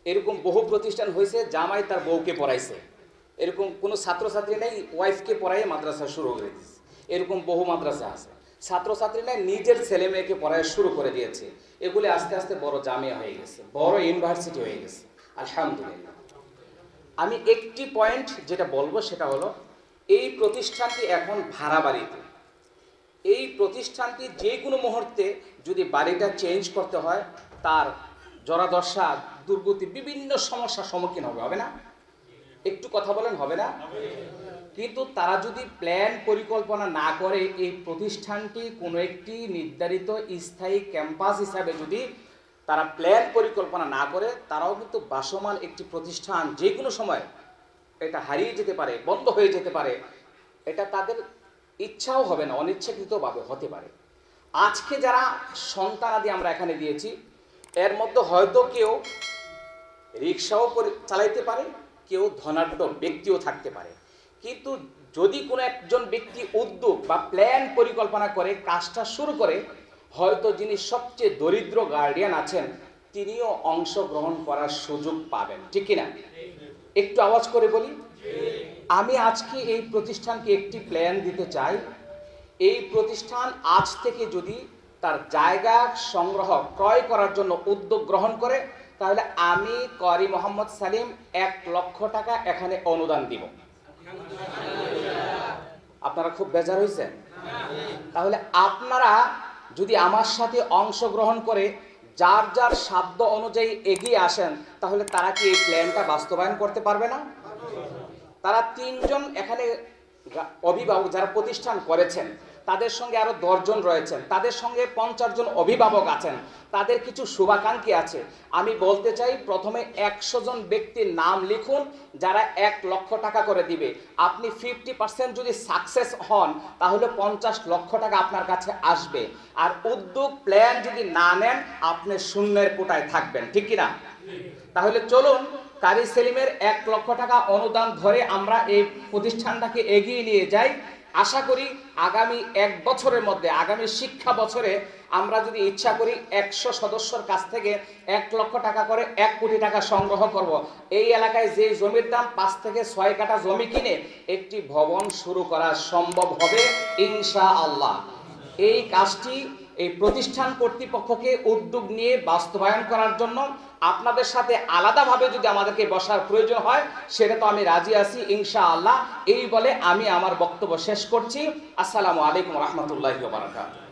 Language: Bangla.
এরকম বহু প্রতিষ্ঠান হয়েছে, জামাই তার বউকে পড়াইছে, এরকম কোনো ছাত্রছাত্রী নেই ওয়াইফকে পড়াইয়ে মাদ্রাসা শুরু করে দিয়েছে, এরকম বহু মাদ্রাসা আছে। ছাত্রছাত্রী নেই নিজের ছেলে মেয়েকে পড়ায় শুরু করে দিয়েছে। এগুলি আস্তে আস্তে বড় জামিয়া হয়ে গেছে, বড় ইউনিভার্সিটি হয়ে গেছে, আলহামদুলিল্লাহ। আমি একটি পয়েন্ট যেটা বলবো সেটা হলো, এই প্রতিষ্ঠানটি এখন ভাড়া বাড়িতে। এই প্রতিষ্ঠানটি যে কোনো মুহূর্তে যদি বাড়িটা চেঞ্জ করতে হয়, তার জরাদশা, দুর্গতি, বিভিন্ন সমস্যার সম্মুখীন হবে না? একটু কথা বলেন, হবে না? কিন্তু তারা যদি প্ল্যান পরিকল্পনা না করে, এই প্রতিষ্ঠানটি কোনো একটি নির্ধারিত স্থায়ী ক্যাম্পাস হিসাবে যদি তারা প্ল্যান পরিকল্পনা না করে, তারাও কিন্তু বাসমান একটি প্রতিষ্ঠান যে কোনো সময় এটা হারিয়ে যেতে পারে, বন্ধ হয়ে যেতে পারে। এটা তাদের ইচ্ছাও হবে না, অনিচ্ছাকৃতভাবে হতে পারে। আজকে যারা সন্তানাদি আমরা এখানে দিয়েছি, এর মধ্যে হয়তো কেউ রিক্সাও চালাইতে পারে, কেউ ধনাঢ্য ব্যক্তিও থাকতে পারে। কিন্তু যদি কোনো একজন ব্যক্তি উদ্যোগ বা প্ল্যান পরিকল্পনা করে কাজটা শুরু করে, হয়তো যিনি সবচেয়ে দরিদ্র গার্ডিয়ান আছেন তিনিও অংশগ্রহণ করার সুযোগ পাবেন, ঠিক কিনা? একটু আওয়াজ করে বলি। আমি আজকে এই প্রতিষ্ঠানকে একটি প্ল্যান দিতে চাই। এই প্রতিষ্ঠান আজ থেকে যদি তার জায়গা সংগ্রহ ক্রয় করার জন্য উদ্যোগ গ্রহণ করে, তাহলে আমি করি মোহাম্মদ সালিম 1 লক্ষ টাকা এখানে অনুদান দিব। আপনারা খুব বেজার হয়েছেন? তাহলে আপনারা যদি আমার সাথে অংশগ্রহণ করে যার যার সাধ্য অনুযায়ী এগিয়ে আসেন, তাহলে তারা কি এই প্ল্যানটা বাস্তবায়ন করতে পারবে না? তারা 3 জন এখানে অভিভাবক যারা প্রতিষ্ঠান করেছেন, তাদের সঙ্গে আরো 10 জন রয়েছেন, তাদের সঙ্গে 50 জন অভিভাবক আছেন, তাদের কিছু শুভাকাঙ্ক্ষী আছে। আমি বলতে চাই, প্রথমে 100 জন ব্যক্তির নাম লিখুন যারা 1 লক্ষ টাকা করে দিবে। আপনি 50% যদি সাকসেস হন, তাহলে 50 লক্ষ টাকা আপনার কাছে আসবে। আর উদ্যোগ প্ল্যান যদি না নেন, আপনি শূন্যের কোটায় থাকবেন, ঠিক কিনা? তাহলে চলুন কারি সেলিমের 1 লক্ষ টাকা অনুদান ধরে আমরা এই প্রতিষ্ঠানটাকে এগিয়ে নিয়ে যাই। আশা করি আগামী 1 বছরের মধ্যে, আগামী শিক্ষা বছরে আমরা যদি ইচ্ছা করি 100 সদস্যর কাছ থেকে 1 লক্ষ টাকা করে 1 কোটি টাকা সংগ্রহ করব। এই এলাকায় যে জমির দাম 5 থেকে 6 কাঠা জমি কিনে একটি ভবন শুরু করা সম্ভব হবে ইনশাআল্লাহ। এই কাজটি এই প্রতিষ্ঠান কর্তৃপক্ষকে উদ্যোগ নিয়ে বাস্তবায়ন করার জন্য আপনাদের সাথে আলাদাভাবে যদি আমাদেরকে বসার প্রয়োজন হয়, সেটা তো আমি রাজি আছি ইনশাআল্লাহ। এই বলে আমি আমার বক্তব্য শেষ করছি। আসসালামু আলাইকুম ওয়া রাহমাতুল্লাহি ওয়া বারাকাতুহু।